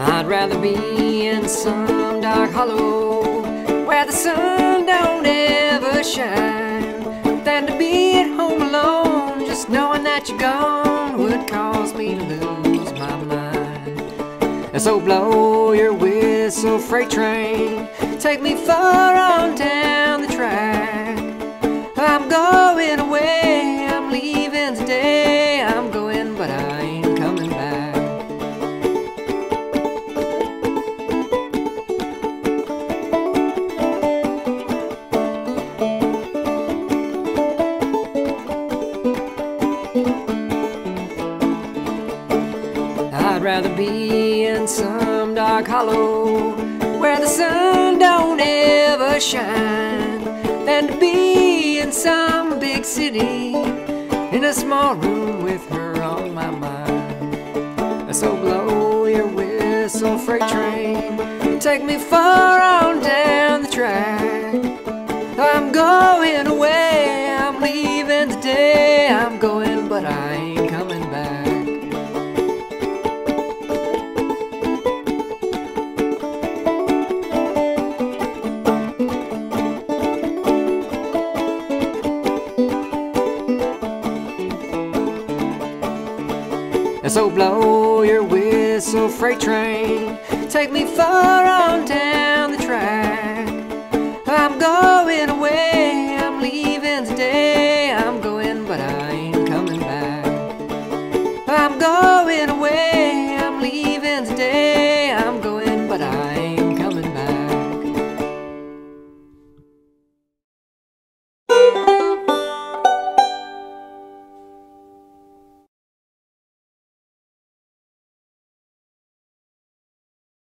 I'd rather be in some dark hollow where the sun don't ever shine than to be at home alone, just knowing that you're gone would cause me to lose my mind. And so blow your whistle, freight train, take me far on down the track. I'm going away, I'm leaving today, I'm going but I ain't coming back. I'd rather be in some dark hollow where the sun don't ever shine than to be in some big city in a small room with her on my mind. So blow your whistle, freight train, take me far on down the track. I'm going away, I'm leaving today, I'm going but I ain't coming back. So blow your whistle, freight train, take me far on down the track. I'm going